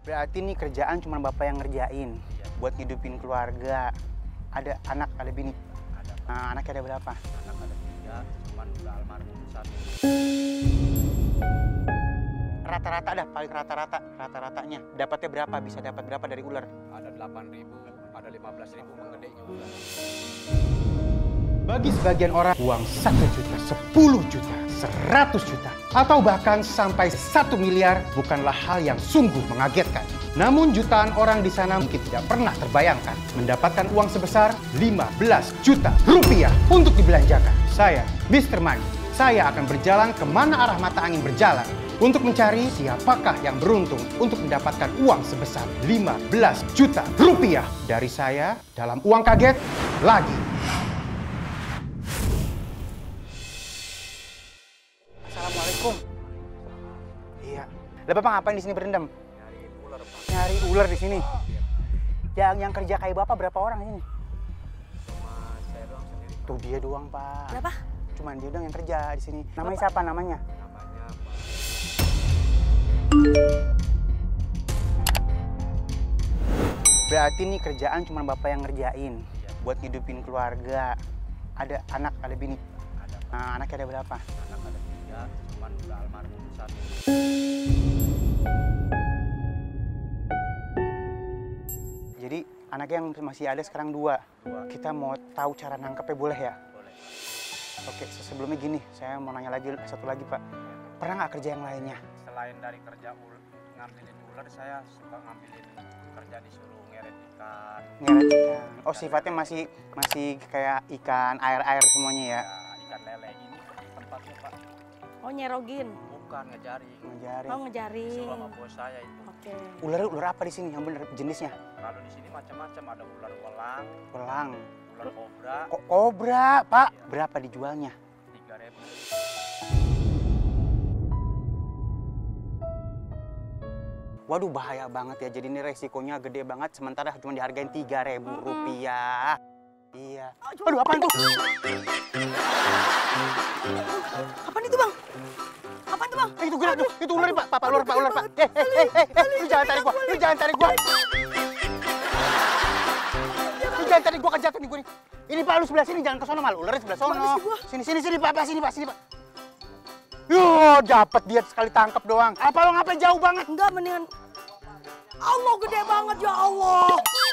Berarti nih kerjaan cuma bapak yang ngerjain. Iya. Buat ngidupin keluarga. Ada anak, ada bini. Ada. Nah, anaknya ada berapa? Anak ada 3, cuman udah almarhum 1. Rata-rata dah, paling rata-ratanya. Dapatnya berapa? Bisa dapat berapa dari ular? Ada 8.000, ada 15.000 menggedenya ular. Bagi sebagian orang, uang 1 juta, 10 juta, 100 juta, atau bahkan sampai 1 miliar bukanlah hal yang sungguh mengagetkan. Namun jutaan orang di sana mungkin tidak pernah terbayangkan mendapatkan uang sebesar 15 juta rupiah untuk dibelanjakan. Saya, Mr. Money, saya akan berjalan kemana arah mata angin berjalan untuk mencari siapakah yang beruntung untuk mendapatkan uang sebesar 15 juta rupiah dari saya dalam Uang Kaget lagi. Assalamualaikum. Iya. Lah Bapak ngapain di sini berendam? Nyari ular, Pak. Nyari ular di sini. Yang kerja kayak Bapak berapa orang ini? Cuma saya doang sendiri. Tuh dia doang, Pak. Berapa? Cuman dia doang yang kerja di sini. Namanya siapa namanya? Namanya Pak. Berarti nih kerjaan cuma Bapak yang ngerjain. Buat ngidupin keluarga. Ada anak, ada bini. Ada. Nah, anaknya ada berapa? Anak ada 3, cuman udah almarhum 1. Jadi anaknya yang masih ada sekarang 2. Kita mau tahu cara nangkepnya boleh ya? Boleh. Oke, sebelumnya gini, saya mau nanya lagi satu lagi Pak. Pernah nggak kerja yang lainnya? Selain dari kerja ngambilin ular, saya suka ngambilin kerja disuruh ngeret ikan. Ngeret ikan. Oh, sifatnya masih kayak ikan air-air semuanya ya? Ya, ikan lele ini tempatnya, Pak. Oh, nyerogin. Bukan ngejaring. Ngejaring. Oh, ngejaring. Disuruh sama bos saya itu. Oke. Ular apa di sini yang bener jenisnya? Kalau di sini macam-macam, ada ular welang, Belang. ular kobra, Kok kobra, Pak? Berapa dijualnya? 3.000. Waduh, bahaya banget ya. Jadi ini resikonya gede banget. Sementara cuma dihargain 3.000 rupiah. Iya. Aduh, apaan tuh? Apaan itu, Bang? Apaan itu, Bang? Itu gerak tuh. Itu ular, Pak. Ular, Pak. Lu jangan tarik gua. Lu jangan tarik gua. Lu jangan tarik gua, kejatuh nih gua nih. Ini Pak, lu sebelah sini, jangan ke sono, malu. Ularnya sebelah sono. Sini, Pak. Sini, Pak. Yo, dapat dia sekali tangkap doang. Apa lo ngapain jauh banget? Enggak, mendingan. Allah, gede banget ya Allah.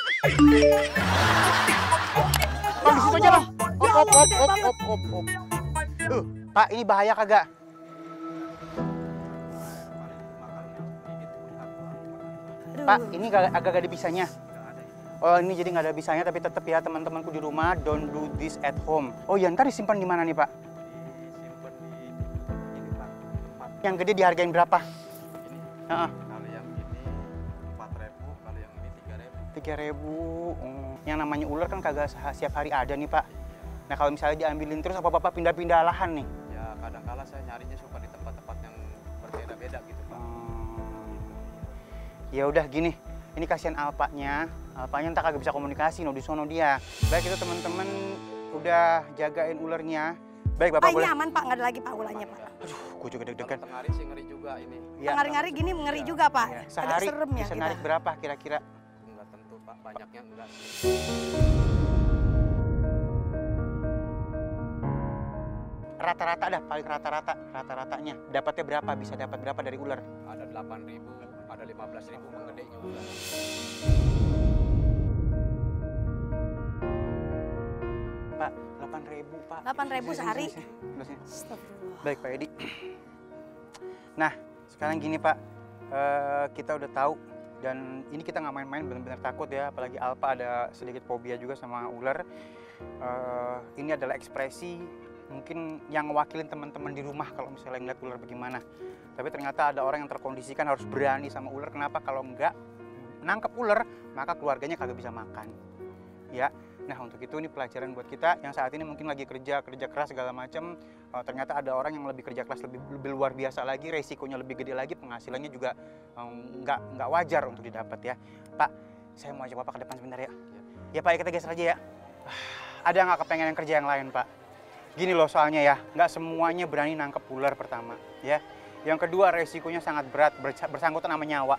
Bang, di situ aja, Bang. Ya Allah, gede banget. Hop. Pak, ini bahaya kagak? Pak, ini agak gak ada bisanya. Oh, ini jadi nggak ada bisanya, tapi tetap ya teman-temanku di rumah, don't do this at home. Oh ya, ntar disimpan di mana nih, Pak? Disimpan di ini, Pak. Tempat Yang gede dihargain berapa? ini. Heeh. Kalau yang ini 4.000, kalau yang ini 3.000. 3.000. Yang namanya ular kan kagak setiap hari ada nih, Pak. Nah, kalau misalnya diambilin terus, apa Bapak pindah-pindah lahan nih? Ya, kadang-kala saya nyarinya suka di tempat-tempat yang berbeda-beda gitu, Pak. Ya udah gini, ini kasihan Alpanya entar kagak bisa komunikasi, no di sono dia. Baik itu teman-teman udah jagain ularnya. Baik Bapak Pak, boleh. ini aman, Pak. Nggak ada lagi Pak ulangnya, Pak. Aduh, gue juga deg-degan. Kalau tengah hari sih ngeri juga ini. Ya, Ngari-ngari gini ngeri juga, Pak. ya. Agak Sehari serem ya bisa kita. narik berapa kira-kira? Enggak tentu, Pak. Banyaknya enggak sih. Rata-rata dah, paling rata-ratanya. Dapatnya berapa? Bisa dapat berapa dari ular? Ada 8.000, ada 15.000 menggedenya ular. Pak, 8.000 Pak. 8.000 sehari. Sini. Astagfirullah. Baik Pak Edi. Nah, sekarang gini Pak, kita udah tahu dan ini kita nggak main-main, benar-benar takut ya. Apalagi Alpa ada sedikit fobia juga sama ular. Ini adalah ekspresi mungkin yang ngewakilin teman-teman di rumah kalau misalnya ngeliat ular bagaimana. Tapi ternyata ada orang yang terkondisikan harus berani sama ular. Kenapa? Kalau nggak nangkep ular, maka keluarganya kagak bisa makan. Ya. Nah, untuk itu ini pelajaran buat kita yang saat ini mungkin lagi kerja keras segala macam. Ternyata ada orang yang lebih kerja keras lebih luar biasa lagi, resikonya lebih gede lagi, penghasilannya juga nggak wajar untuk didapat ya. Pak, saya mau ajak Bapak ke depan sebentar ya. Ya Pak, ya kita geser aja ya. Ada nggak kepengen yang kerja yang lain Pak? Gini loh soalnya ya, nggak semuanya berani nangkep ular pertama ya. Yang kedua resikonya sangat berat, bersangkutan sama nyawa.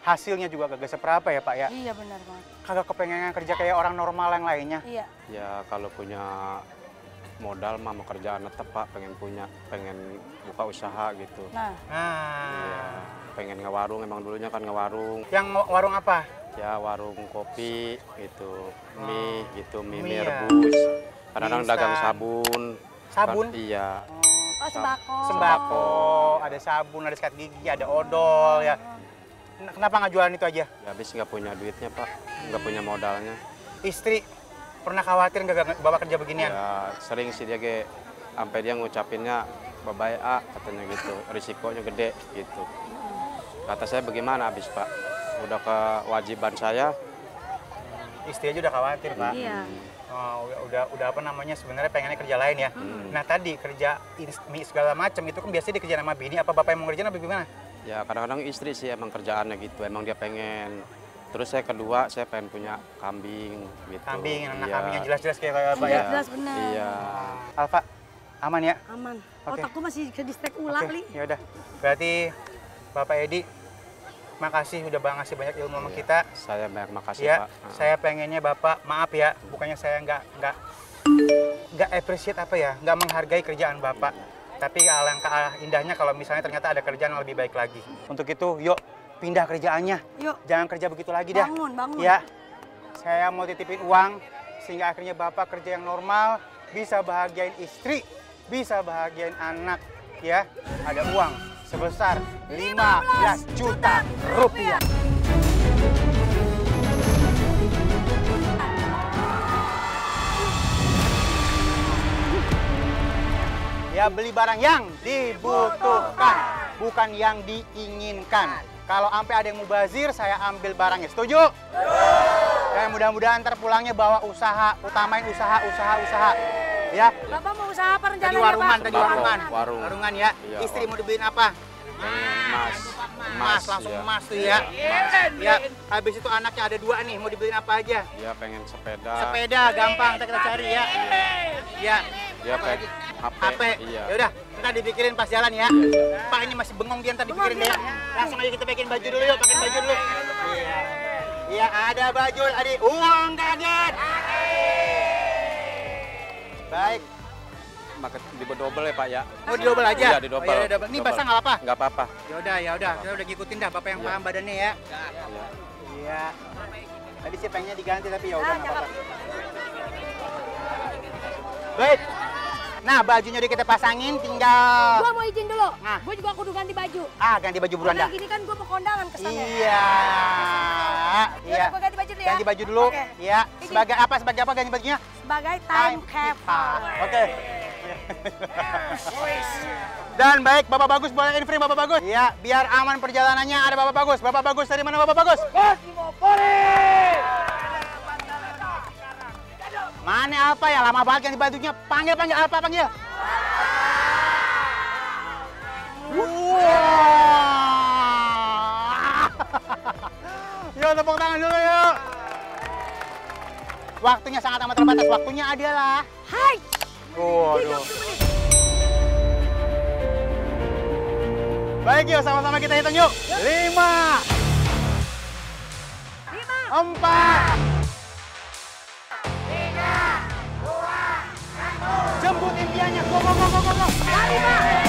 hasilnya juga kagak seberapa ya Pak ya? Iya benar banget. Kagak kepengen kerja kayak orang normal yang lainnya. Iya. Ya kalau punya modal mah mau kerjaan tetap Pak, pengen buka usaha gitu. Nah, Iya, pengen ngewarung, emang dulunya kan ngewarung. Yang warung apa? Ya warung kopi gitu, mie gitu, mie Mie ya. rebus. Kadang-kadang Mie dagang instan. sabun. Sabun? Iya. oh sembako. Sembako, ada sabun, ada sikat gigi, ada odol ya. Kenapa nggak jualan itu aja? Ya habis nggak punya duitnya Pak, nggak punya modalnya. Istri pernah khawatir nggak Bapak kerja beginian? Ya sering sih dia sampai dia ngucapinnya bye-bye katanya gitu, risikonya gede gitu. Kata saya bagaimana habis Pak, udah kewajiban saya. Istri aja udah khawatir Pak. Iya. Oh, udah apa namanya sebenarnya pengennya kerja lain ya. Nah tadi kerja mie segala macam itu kan biasanya dikerjain sama bini. Apa bapak yang mau ngerjain apa gimana? Ya kadang-kadang istri sih emang kerjaannya gitu, emang dia pengen. Terus saya kedua, saya pengen punya kambing gitu. Kambing, anak Iya. kambing yang jelas-jelas kayak apa Iya ya. jelas benar. Iya. Alfa, aman ya? Aman. Oke. Otakku masih ke distrek ulang, Oke, Li. ya udah. Berarti Bapak Edi, makasih udah ngasih banyak ilmu sama Iya. kita. Saya banyak makasih Ya, Pak. saya pengennya Bapak maaf ya, bukannya saya nggak appreciate apa ya, nggak menghargai kerjaan Bapak. Tapi alangkah indahnya kalau misalnya ternyata ada kerjaan yang lebih baik lagi. Untuk itu, yuk pindah kerjaannya. Yuk, Jangan kerja begitu lagi dah. bangun. Ya, saya mau titipin uang sehingga akhirnya Bapak kerja yang normal, bisa bahagiain istri, bisa bahagiain anak. Ya, ada uang sebesar 15 juta rupiah. Ya beli barang yang dibutuhkan, bukan yang diinginkan. Kalau sampai ada yang mubazir, saya ambil barangnya. Setuju? Ya mudah-mudahan ntar pulangnya bawa usaha, utamain usaha. Ya. Bapak mau usaha apa rencananya, Tadi warungan, Pak? tadi warungan. Warung. Warungan ya. Iya, Istri mau dibeliin apa? Emas. Emas, langsung iya. emas tuh ya. Ya, habis itu anaknya ada 2 nih, mau dibeliin apa aja? Dia pengen sepeda. Sepeda gampang, ntar kita cari ya. Ya. Dia Apa pengen lagi? HP. HP. Iya. Ya udah, ntar dipikirin pas jalan ya. Pak ini masih bengong dia, ntar dipikirin deh ya. Langsung aja kita bikin baju dulu yuk, pakai baju dulu. Iya. Iya, ada baju, ada uang kaget. Baik, Makan didobel ya Pak ya. mau didobel aja? Iya, didobel. Oh, ya udah, ini Didobel. basah nggak apa? Nggak apa-apa. Ya udah, kita udah ngikutin dah Bapak yang Iya. paham badannya ya. Iya. Iya. Tadi sih pengennya diganti tapi ya udah nggak apa-apa. Baik. Nah, bajunya udah kita pasangin, tinggal Gua mau izin dulu. Nah. Gua juga kudu ganti baju. ganti baju buruan Karena dah. gini kan gua mau kondangan kesannya. Iya. Iya. Gua ganti baju dulu ya. Ganti baju dulu. Oke. Iya. Sebagai apa? Sebagai apa ganti bajunya? Sebagai time capper. Oke. Dan baik, Bapak Bagus boleh infring Bapak Bagus? Iya, biar aman perjalanannya ada Bapak Bagus. Bapak Bagus dari mana Bapak Bagus? Mana Alfa ya? Lama banget ganti bajunya. Panggil Alfa, panggil. Wah. Yuk tepuk tangan dulu yuk. Waktunya sangat amat terbatas. Waktunya adalah. Hai. Waduh. Baik yuk, sama-sama kita hitung yuk. 5, 4, 3, 2, 1. Jemput impiannya. Go. Lari, Pak.